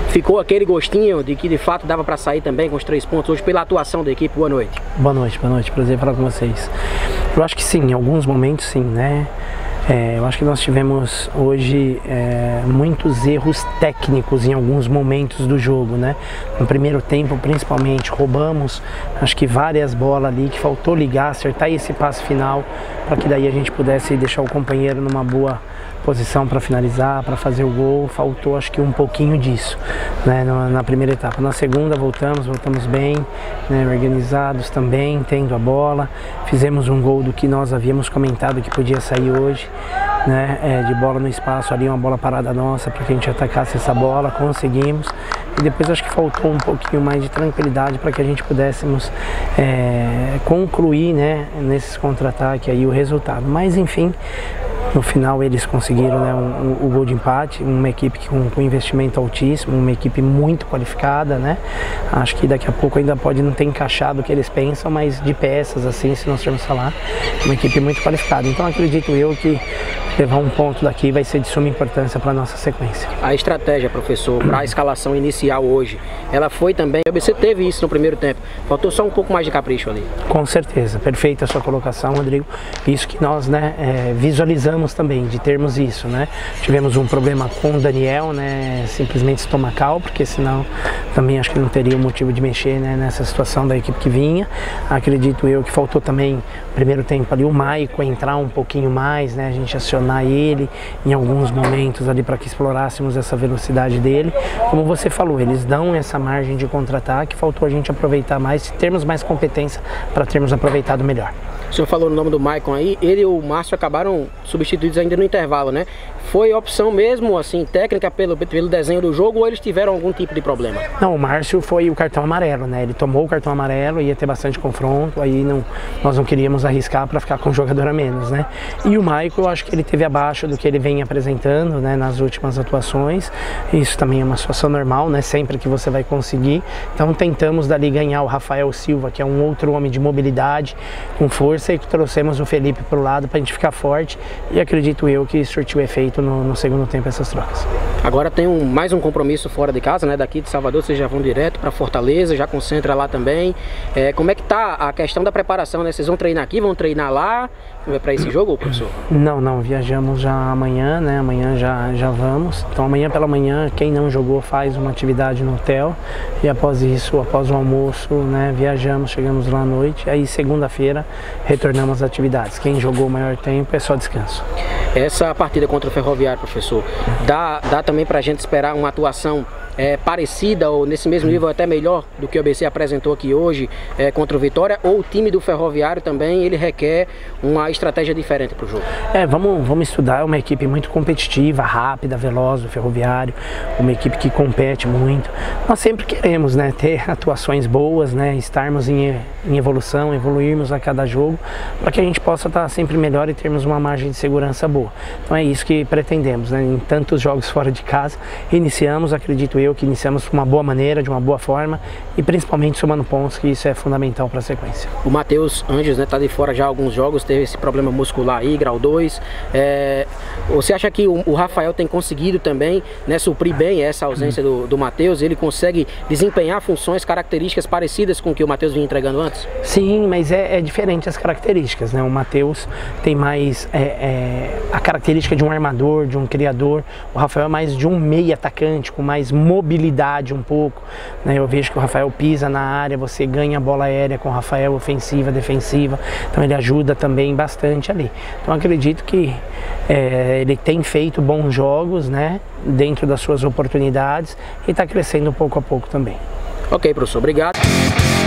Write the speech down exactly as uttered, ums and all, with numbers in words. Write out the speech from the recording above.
ficou aquele gostinho de que de fato dava para sair também com os três pontos hoje pela atuação da equipe? Boa noite. Boa noite, boa noite, prazer falar com vocês. Eu acho que sim, em alguns momentos sim, né? É, eu acho que nós tivemos hoje é, muitos erros técnicos em alguns momentos do jogo, né? No primeiro tempo, principalmente, roubamos, acho que várias bolas ali, que faltou ligar, acertar esse passe final, para que daí a gente pudesse deixar o companheiro numa boa posição para finalizar, para fazer o gol. Faltou acho que um pouquinho disso, né, na primeira etapa. Na segunda voltamos, voltamos bem, né, organizados também, tendo a bola, fizemos um gol do que nós havíamos comentado que podia sair hoje, né, é, de bola no espaço ali, uma bola parada nossa para que a gente atacasse essa bola, conseguimos. E depois acho que faltou um pouquinho mais de tranquilidade para que a gente pudéssemos é, concluir, né, nesses contra-ataques aí o resultado. Mas enfim, no final eles conseguiram, né, o, o gol de empate, uma equipe com, com investimento altíssimo, uma equipe muito qualificada, né? Acho que daqui a pouco ainda pode não ter encaixado o que eles pensam, mas de peças assim, se nós formos falar, uma equipe muito qualificada. Então acredito eu que levar um ponto daqui vai ser de suma importância para a nossa sequência. A estratégia, professor, para a escalação inicial hoje, ela foi também, o A B C teve isso no primeiro tempo, faltou só um pouco mais de capricho ali. Com certeza, perfeita a sua colocação, Rodrigo. Isso que nós, né, é, visualizamos também, de termos isso, né? Tivemos um problema com o Daniel, né, simplesmente estomacal, porque senão também acho que não teria motivo de mexer, né, nessa situação da equipe que vinha. Acredito eu que faltou também, no primeiro tempo ali, o Maico entrar um pouquinho mais, né, a gente acionar ele em alguns momentos ali para que explorássemos essa velocidade dele. Como você falou, eles dão essa margem de contra-ataque, faltou a gente aproveitar mais, termos mais competência para termos aproveitado melhor. O senhor falou no nome do Maicon aí, ele e o Márcio acabaram substituídos ainda no intervalo, né? Foi opção mesmo, assim, técnica pelo, pelo desenho do jogo ou eles tiveram algum tipo de problema? Não, o Márcio foi o cartão amarelo, né? Ele tomou o cartão amarelo, ia ter bastante confronto, aí não, nós não queríamos arriscar para ficar com um jogador a menos, né? E o Maicon, eu acho que ele teve abaixo do que ele vem apresentando, né, nas últimas atuações. Isso também é uma situação normal, né? Sempre que você vai conseguir. Então tentamos dali ganhar o Rafael Silva, que é um outro homem de mobilidade, com força, e que trouxemos o Felipe para o lado para a gente ficar forte, e acredito eu que surtiu efeito no, no segundo tempo essas trocas. Agora tem um, mais um compromisso fora de casa, né? Daqui de Salvador vocês já vão direto para Fortaleza, já concentra lá também. É, como é que tá a questão da preparação, né? Vocês vão treinar aqui, vão treinar lá para esse jogo, professor? Não, não, viajamos já amanhã, né? Amanhã já, já vamos. Então amanhã pela manhã, quem não jogou faz uma atividade no hotel, e após isso, após o almoço, né, viajamos, chegamos lá à noite, aí segunda-feira retornamos às atividades. Quem jogou o maior tempo é só descanso. Essa partida contra o Ferroviário, professor, dá, dá também para a gente esperar uma atuação é, parecida ou nesse mesmo nível, até melhor do que o A B C apresentou aqui hoje é, contra o Vitória, ou o time do Ferroviário também ele requer uma estratégia diferente para o jogo? É, vamos, vamos estudar, é uma equipe muito competitiva, rápida, veloz, o Ferroviário, uma equipe que compete muito. Nós sempre queremos, né, ter atuações boas, né, estarmos em, em evolução, evoluirmos a cada jogo, para que a gente possa estar sempre melhor e termos uma margem de segurança boa. Então é isso que pretendemos, né, em tantos jogos fora de casa. Iniciamos, acredito eu, que iniciamos de uma boa maneira, de uma boa forma, e principalmente somando pontos, que isso é fundamental para a sequência. O Matheus Anjos, né, tá de fora já há alguns jogos, teve esse problema muscular aí, grau dois. É, você acha que o, o Rafael tem conseguido também, né, suprir bem essa ausência do, do Matheus? Ele consegue desempenhar funções, características parecidas com o que o Matheus vinha entregando antes? Sim, mas é, é diferente as características, né? O Matheus tem mais é, é, a característica de um armador, de um criador. O Rafael é mais de um meio atacante, com mais mobilidade um pouco, né? Eu vejo que o Rafael pisa na área, você ganha a bola aérea com o Rafael, ofensiva, defensiva, então ele ajuda também bastante ali. Então acredito que é, ele tem feito bons jogos, né, dentro das suas oportunidades, e está crescendo pouco a pouco também. Ok, professor, obrigado.